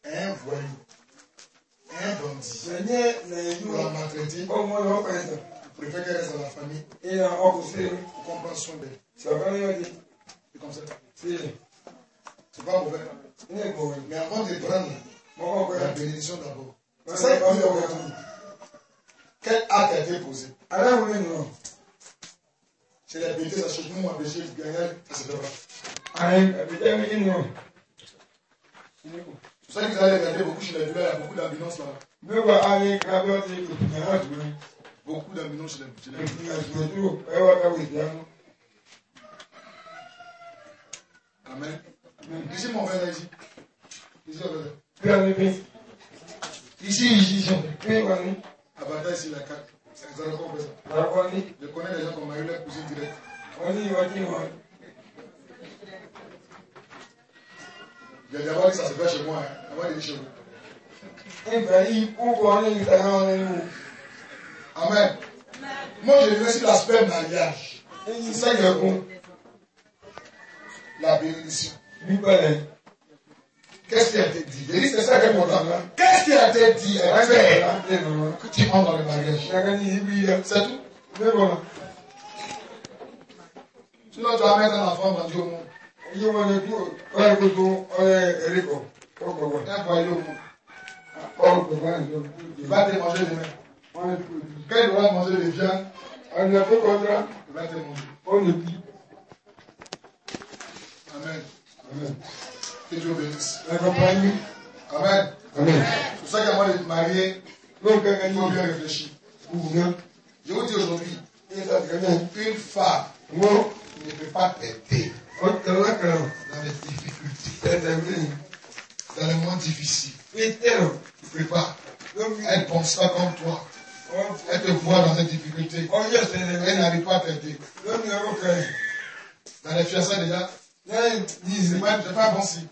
un voyou, un bandit, pour la maltraiter, vous préférez qu'elle reste dans la famille, pour comprendre son d'elle. C'est comme ça. C'est pas mauvais. Mais avant de prendre la bénédiction d'abord, c'est ça que vous avez dit. Quel acte a été posé? C'est la bénédiction, ça change. Nous, on a péché, le gagnant, ça se fait pas. C'est ça que vous allez regarder beaucoup chez les douleurs, il y a beaucoup d'ambulance là. Beaucoup d'ambulance chez les douleurs. Amen. Ici, mon frère, ici. Ici, ici. À Bata, ici, la carte. C'est un encore ça. Je connais des gens qui ont marié leur cousine direct. J'ai d'abord dit ça se fait chez moi, avant de dire chez vous. Amen. Moi, je veux aussi l'aspect mariage. C'est ça qui est bon. La bénédiction. Qu'est-ce qui a été dit? C'est ça qui est important. Qu'est-ce qui a été dit? Que tu entres dans le mariage. C'est tout. Sinon, tu vas mettre un enfant vendu au monde. Un foyer au monde. Il va te manger demain. Quand il doit manger les viandes, il va te manger. Amen. Amen. Que Dieu bénisse. Amen. Amen. C'est pour ça qu'avant de te marier, il faut bien réfléchir. Je vous dis aujourd'hui, une femme ne peut pas t'aider dans les difficultés, dans les moments difficiles. Elle ne peut pas. Elle ne pense pas comme toi. Elle te voit dans cette difficulté. Elle n'arrive pas à t'aider. Dans les fiançailles déjà, c'est pas bon signe.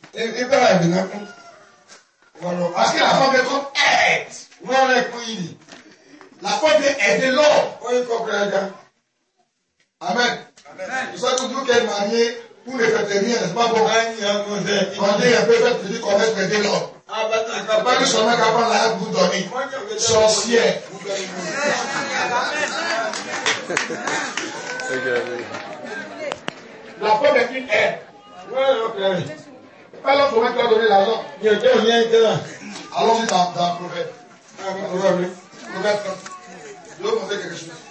Parce que la femme est comme aide. La femme vient aider l'homme. Amen. C'est ça que vous qui êtes marié, vous ne faites rien, n'est-ce pas bon? On dit un peu fait dire qu'on laisse aider l'homme. Pas que seulement qu'à prendre la vous donner. Sorcière. La femme est une aide. Pas l'autre moment qui va donner l'argent. Allons-y dans Proverbe. Proverbe 30. Je vais vous montrer quelque chose.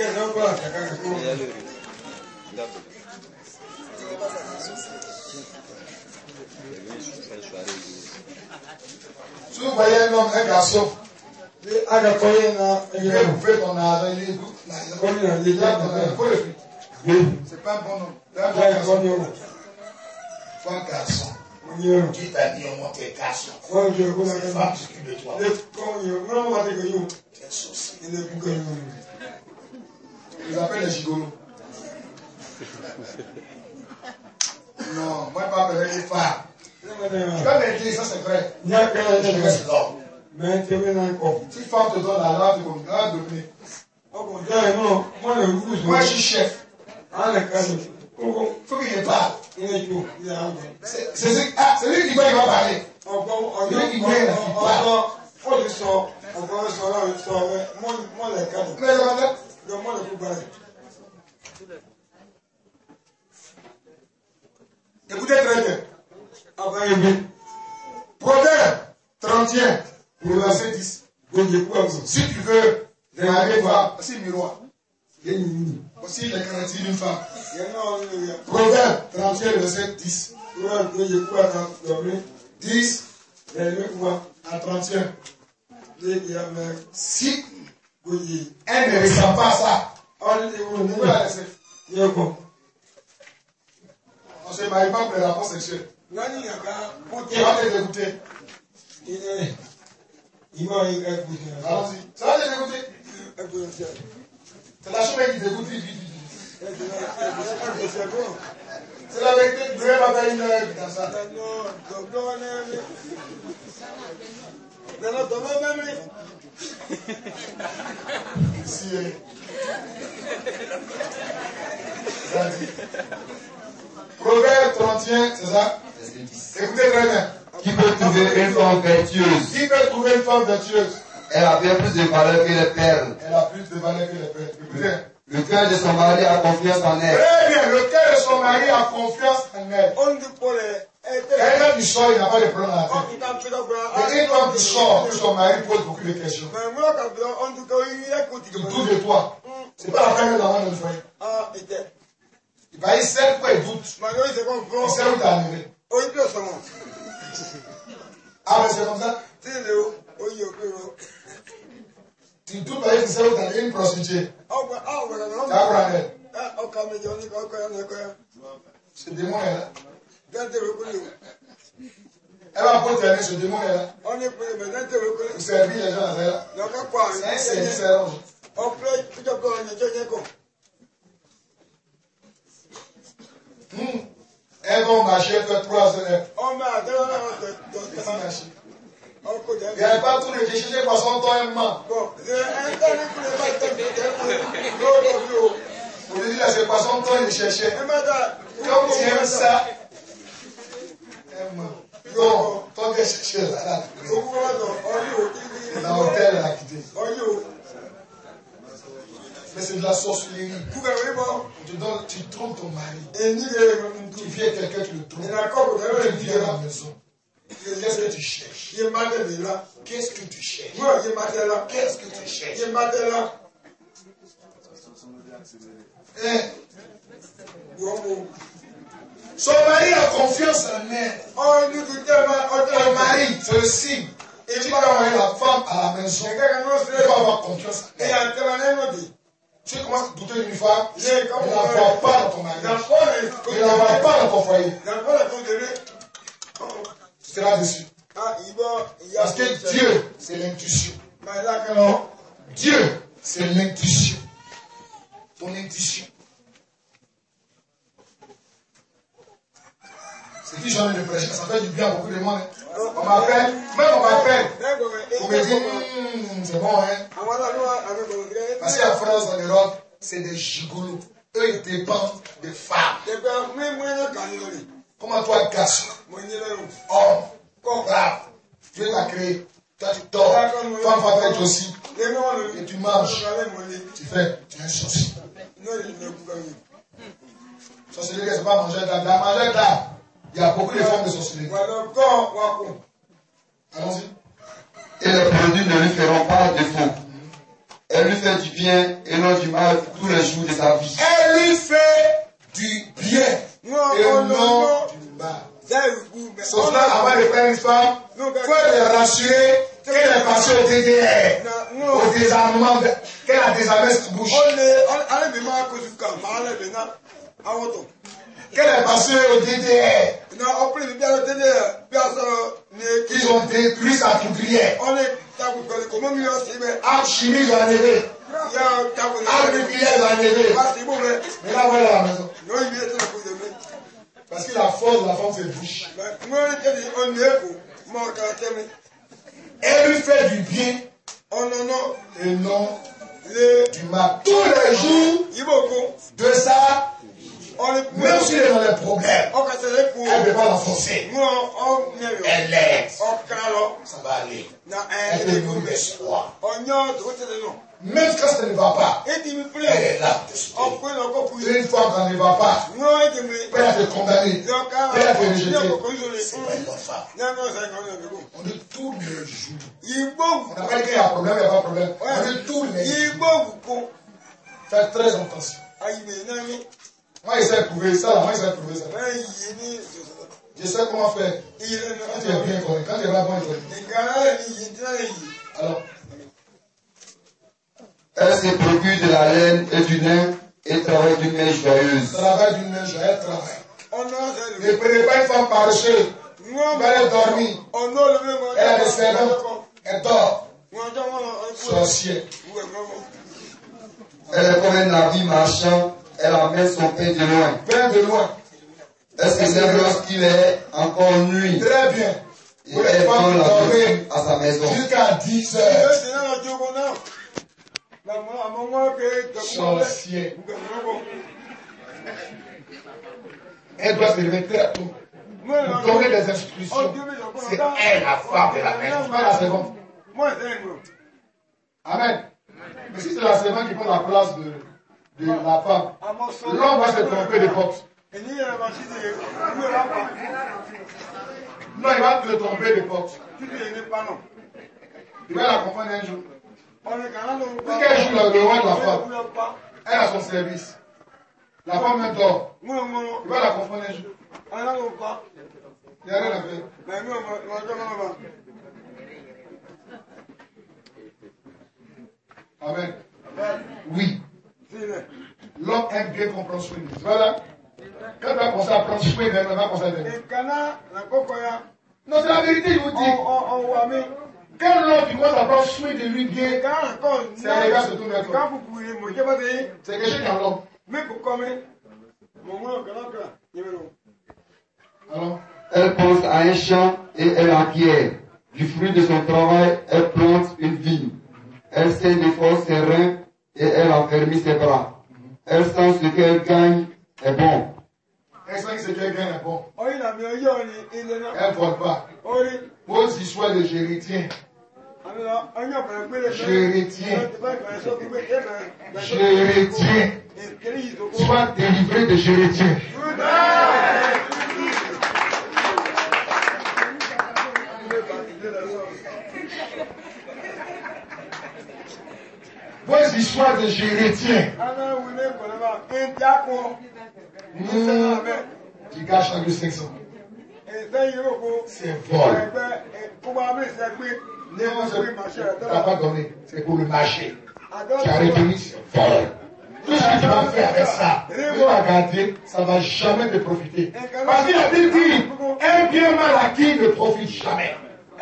Si vous voyez un homme, un garçon, il veut bouffer ton argent, il est faut le faire. C'est pas un bon homme. C'est un bon garçon. C'est un garçon. Qui t'a dit au moins t'es garçon. C'est femme qui s'occupe de toi. T'es sorcier. Ils appellent les gigolos. Non, moi pas avec les femmes. Quand elle dit ça c'est vrai. Je reste l'homme. Si femme te donne la lave, tu vas donner. Moi je suis chef. Faut qu'il parle. C'est lui qui va parler. C'est lui qui va écoutez très bien. Proverbe 31, verset 10. Si tu veux marier femme, c'est miroir. Voici les caractéristiques d'une femme. Proverbe 31, verset 10. 10 à 31. Si elle ne ressent pas ça, on peut la laisser. On ne se marie pas pour les rapports sexuels. Il va te dégoûter. Allons-y. Ça va te dégoûter. C'est la chose qui dégoûte vite. C'est la vérité. Dieu va faire une heure dans ça. Si. Proverbe 31, c'est ça? Écoutez très bien. Qui peut trouver trouver une femme vertueuse. Qui peut trouver une femme vertueuse? Elle a bien plus de valeur que les perles. Elle a plus de valeur que les perles. Écoutez. Le cœur de son mari a confiance en elle. Très bien, le cœur de son mari a confiance en elle. Quelqu'un qui sort, il n'a pas de problème à la tête. Mais une femme qui sort, son mari pose beaucoup de questions. Il doute de toi. C'est pas la peine de l'envoyer dans le foyer. Il sait pourquoi il doute. Il sait où tu es arrivé. Ah, mais c'est comme ça? Tu doutes parce que tu sais où tu es arrivé, une prostituée. Tu as compris? Ce démon est là. Elle va pas terminer, ce démon est là. Vous servir les gens là. C'est un serviteur. Elles vont marcher, faire 3 heures. Il n'y a pas tout le chercher poisson, toi et moi. Vous lui dites, c'est poisson, toi, il cherchait. Comme tu aimes ça, non, toi, tu cherches là. Dans l'hôtel, elle a quitté. Mais c'est de la sorcellerie. Tu trompes ton mari. Tu viens quelqu'un, tu le trompes. Tu viens à la maison. Qu'est-ce que tu cherches? Qu'est-ce que tu cherches? Qu'est-ce que tu cherches? Son mari a confiance en elle. Ton mari, c'est le signe. Et tu vas envoyer la femme à la maison. Tu vas avoir confiance en elle. Tu commences à douter d'une femme, ne la vois pas dans ton mari. Ne la vois pas dans ton foyer. Tu seras déçu. Parce que Dieu, c'est l'intuition. Non, Dieu, c'est l'intuition. Ton intuition. C'est qui j'en ai de prêcher, ça fait du bien à beaucoup de monde. On m'appelle, même on m'appelle. On me dit, c'est bon, hein. Parce qu'en France, en Europe, c'est des gigolos. Eux, ils dépendent des femmes. Comment toi, garçon, homme, grave, Dieu t'a créé. Toi, tu dors. Femme va faire aussi. Et tu manges. Tu es un sorcier. Sorcellerie, c'est pas manger de la manger de là. Il y a beaucoup de formes de sorcellerie. Allons-y. Et les produits ne lui feront pas défaut. Elle lui fait du bien et non du mal tous les jours de sa vie. Elle lui fait du bien et non du mal. Sauf cela, avant de faire une femme, il faut les rassurer qu'elle est passée au DDR, au désarmement, qu'elle a désarmé sa bouche. Qu'elle est passée au DDR. Ils ont détruit sa poudrière. Arme chimie, ils ont enlevé. Arme nucléaire, ils ont enlevé. Mais là, voilà la maison. Parce que la force de la femme, c'est la bouche. Elle lui fait du bien et non du mal. Tous les jours de ça, même s'il est dans les problèmes, elle ne peut pas la forcer. Elle l'aide. Ça va aller. Elle te donne l'espoir. Même quand ça ne va pas, elle est là d'esprit. Une fois quand ça ne va pas, elle va te condamner. Elle va te rejeter. C'est pas une bonne femme. On dit tous les jours. On n'a pas dit qu'il y a un problème, il n'y a pas de problème. On dit tous les jours. Faites très attention. Moi, j'essaie de prouver ça, moi, j'essaie de prouver ça. Je sais comment faire. Quand tu es bien connu, quand tu es là, bon, alors, Elle se procure de la laine et du lin et travaille d'une main joyeuse. Travaille d'une main joyeuse, elle travaille. Ne prenez pas une femme paresseuse. Elle va dormir. Elle a des servants. Elle dort. Sorcière. Elle est comme un navire marchand. Elle amène son pain de loin. Pain de loin. Elle se lève lorsqu'il est encore nuit. Très bien. Et elle donne la nourriture à sa maison. Jusqu'à 10 heures. Sorcière. Elle doit se lever très tôt. pour donner des instructions. C'est elle la femme de la maison, c'est pas la servante. Amen. Mais si c'est la servante qui prend la place de la femme, l'homme va se tromper de porte. Non, il va te tromper de porte. Il va la comprendre un jour. Puisqu'un jour, le roi de la femme, elle a son service. La femme même dort. Il va la comprendre un jour. Il n'y a rien à faire. Amen. Oui. L'homme aime bien qu'on prenne soin de lui. Voilà. Quand tu vas commencer à prendre soin d'elle, on va commencer à t'aider. Non, c'est la vérité, je vous dis. Quand l'homme qui commence à prendre soin de lui bien, c'est un regard se tourne vers toi. C'est quelque chose dans l'homme. Alors, Elle pense à un champ et elle acquiert. Du fruit de son travail, elle plante une vigne. Elle sait des forces ses reins et elle affermit ses bras. Elle sent ce qu'elle gagne est bon. elle sent que ce qu'elle gagne est bon. Elle ne vole pas. Pose l'histoire de Jérétien. Jérétien. Sois délivré de Jérétien. Pose l'histoire de Jérétien. Qui cache la 500. C'est vol. Tu n'as pas donné. C'est pour le marché. Tu as retenu, c'est vol. Tout ce que tu vas faire avec ça, tu vas garder, ça ne va jamais te profiter. Parce qu'il a dit, un bien mal acquis ne profite jamais.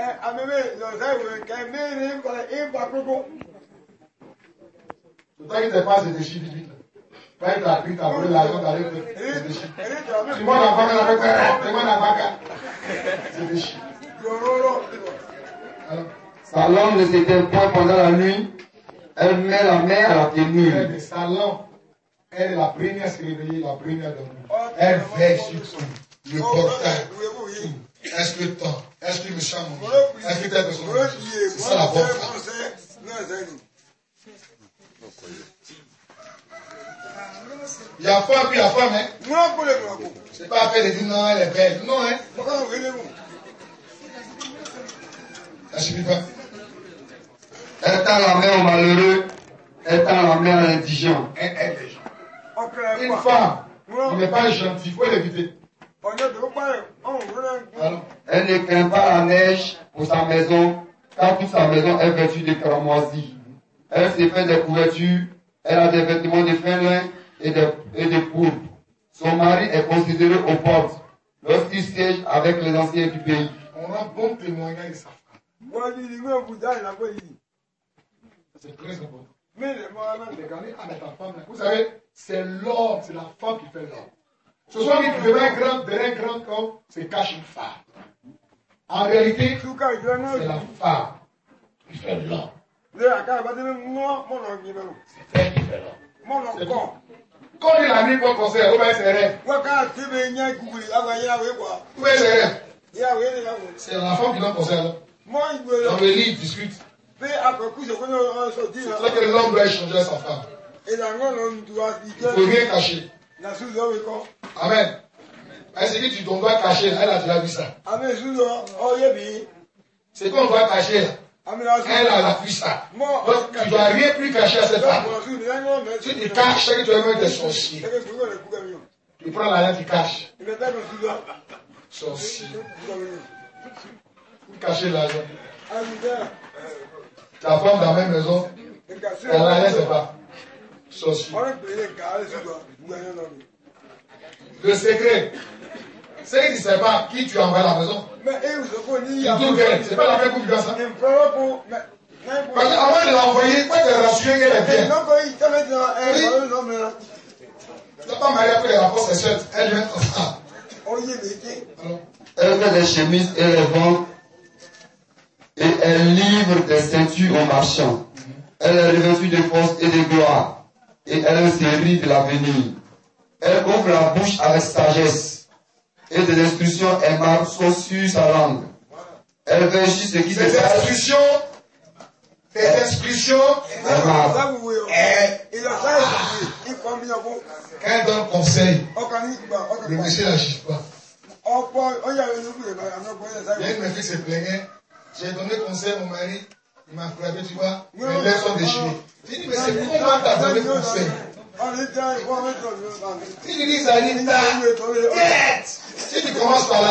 Toi qui te passes, c'est des chiffres vite. Quand tu as pris, tu as volé l'argent, tu as c'est des chiffres. Tu m'en as pas avec c'est des chiffres. Sa langue ne s'éteint point pendant la nuit. Elle met la main à la tenue. Sa langue, elle est la première à se réveiller, la première dormir. Elle veille sur tout. Le portail. Est-ce que tant? Est-ce qu'il me chante? Est-ce que telle personne? C'est ça la bonne femme. Il y a femme, puis il y a femme, hein. C'est pas après de dire non, elle est belle. Non, hein. Ça suffit pas. Elle tend la main au malheureux, elle tend la main à l'indigent. Elle aide les gens. Une femme qui n'est pas gentille, il faut l'éviter. Elle ne craint pas la neige pour sa maison, car toute sa maison est vêtue de cramoisie. Elle s'est fait des couvertures, elle a des vêtements de fin lin et de pourpre. Son mari est considéré aux portes lorsqu'il siège avec les anciens du pays. On a bon témoignage de sa femme. C'est très important. Vous savez, c'est l'homme, c'est la femme qui fait l'homme. Ce soir, il devient un grand homme, c'est cache une femme. En réalité, c'est la femme qui fait l'homme. C'est elle qui fait l'homme. Quand il a mis votre conseil, où est ses rêves? Où est ses rêves? C'est la femme qui donne conseil. Dans le livre, discute. C'est là que l'homme doit échanger sa femme. Il ne faut rien cacher. Amen. Elle s'est dit, tu dois cacher. Elle a déjà vu ça. C'est qu'on doit cacher là. Elle a vu ça. Donc, tu ne dois rien plus cacher à cette femme. Si tu caches, c'est que tu es même des sorciers. Tu prends la lettre, tu caches. Sorcier. Cacher l'argent. Ta femme dans la même maison, elle la laisse pas. Sorcier. Le secret, c'est que tu ne sais pas qui tu envoies à la maison. C'est pas la même coupe comme ça. Parce qu'avant de l'envoyer, quand tu es rassuré qu'elle est bien. Tu n'as pas marié après les rapports sexuels. Elle vient comme ça. Elle fait des chemises et les vend. Et elle livre des ceintures aux marchands. Elle est revêtue de force et de gloire. Et elle se rit de l'avenir. Elle ouvre la bouche avec sagesse. et des instructions aimables sont sur sa langue. Elle veut juste ce qui se passe. Des instructions aimables. Quand elle donne conseil, le monsieur n'agit pas. Il y a une meuf qui se plaignait. J'ai donné conseil à mon mari. Il m'a frappé, tu vois. Mes lèvres sont déchirées. J'ai dit, mais c'est comment t'as donné conseil? Si tu dis ça, il dit, tête. Si tu commences par là,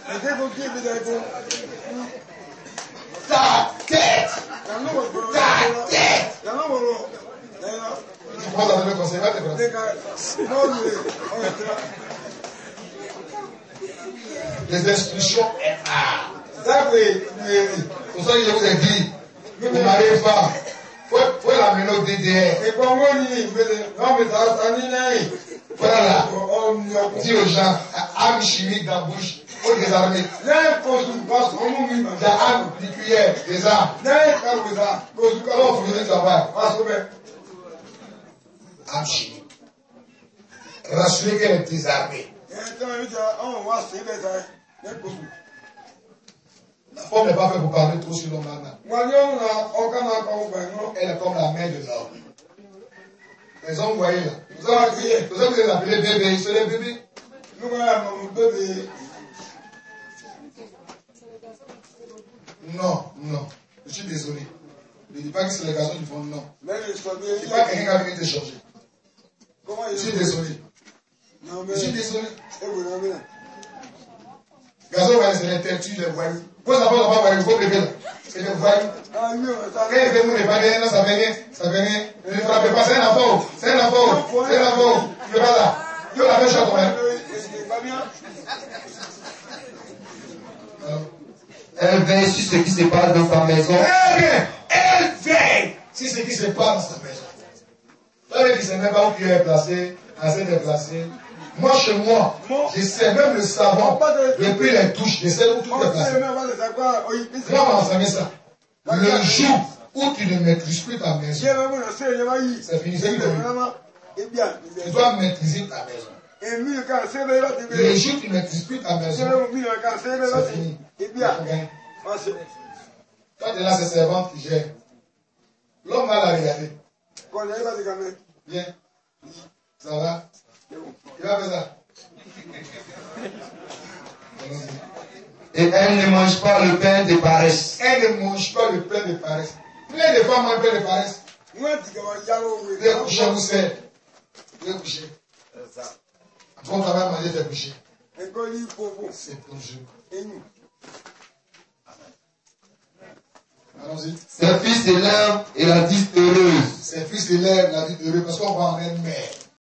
ta tête. Tu commences à donner conseil, va te prendre. Les instructions aimables. Pour ça que je vous ai dit, vous n'arrivez pas. Faut l'amener au DDR. Voilà. Dis aux gens, armes chimiques dans la bouche, faut désarmer. Il y a armes, des cuillères, des armes. Comment vous voulez savoir? Armes chimiques. Rassurer qu'elle est désarmée. La femme n'est pas faite pour parler trop sur l'homme. Elle est comme la mère de l'homme. Les hommes, vous voyez là. Vous avez appelé bébé, ils sont les bébés. Non, non. Je suis désolé. Je ne dis pas que c'est les garçons qui font non. Je ne dis pas que quelqu'un qui a été changé. Je suis désolé. Je suis désolé. Garçon, c'est les têtus, les voyous. Vous savez pas voyous, vous bébé là. C'est les voyous. Quand il fait nous les balais, non, ça fait rien. Ça fait rien. Ne le frappez pas, c'est un enfant. C'est un enfant. C'est un enfant. Il est pas là. Il a la même chose quand même. Elle veille sur ce qui se passe dans sa maison. Elle veille sur ce qui se passe dans sa maison. Ça veut dire que c'est même pas où tu es placé, assez déplacé. Moi, chez moi, je sais même le savon, depuis les touches, je sais où tout est placé. Moi, on m'a enseigné ça. Le jour où tu ne maîtrises plus ta maison, c'est fini, c'est fini. Tu dois maîtriser ta maison. Le jour où tu ne maîtrises plus ta maison, c'est fini. Quand tu es là, c'est servante qui gère. L'homme va la regarder. Viens. Ça va? Il va faire ça. Et elle ne mange pas le pain de paresse. Elle ne mange pas le pain de paresse. Plein de femmes mangent le pain de paresse. Viens coucher, vous savez. Viens coucher. Quand tu vas manger, tu vas coucher. C'est ton jeu. Allons-y. Ses fils se lèvent et la disent heureuse. Ses fils se lèvent et la disent heureuse parce qu'on va en être mère.